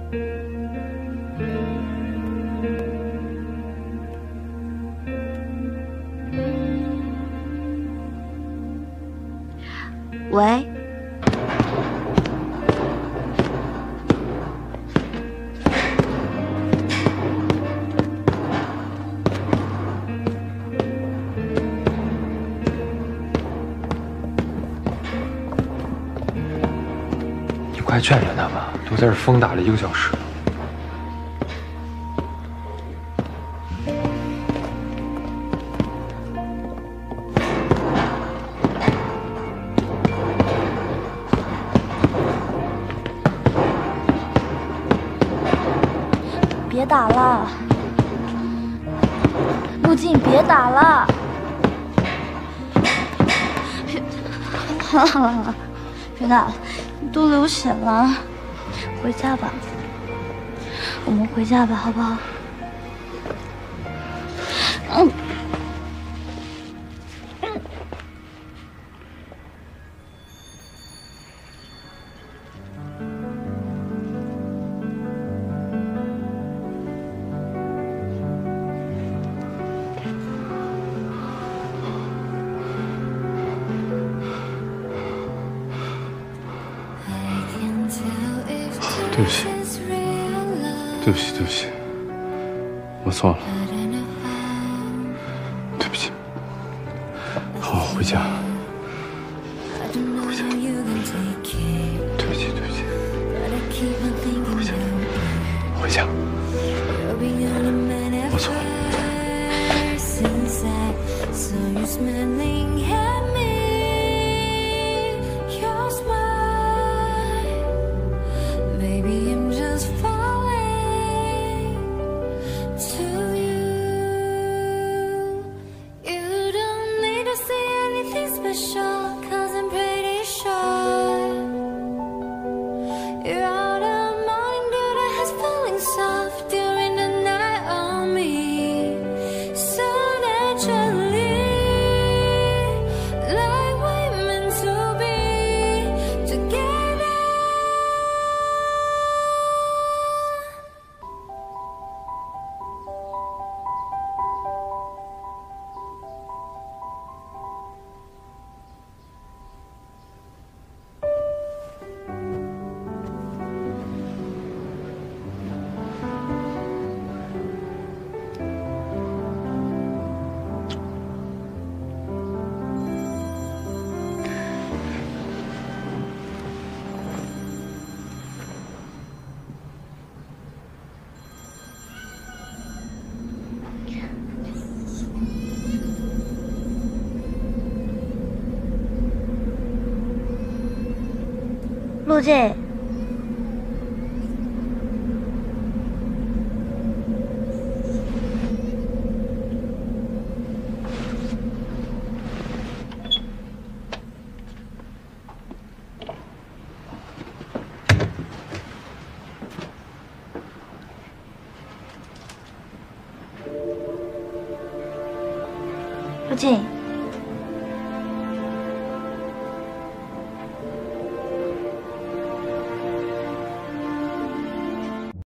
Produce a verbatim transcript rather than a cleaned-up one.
喂。 快劝劝他吧，都在这疯打了一个小时。 别打了，陆静，别打了。好了好了好了，别打了。 都流血了，回家吧。我们回家吧，好不好？嗯。嗯。 对不起，对不起，对不起，我错了，对不起。好，回家，回家。对不起，对不起，回家，回家。我错了。 Maybe I'm just falling to you. You don't need to say anything special, 'cause I'm pretty sure you're out of morning dew that has falling soft during the night on me. So naturally, like we're meant to be together. 陆静，陆静。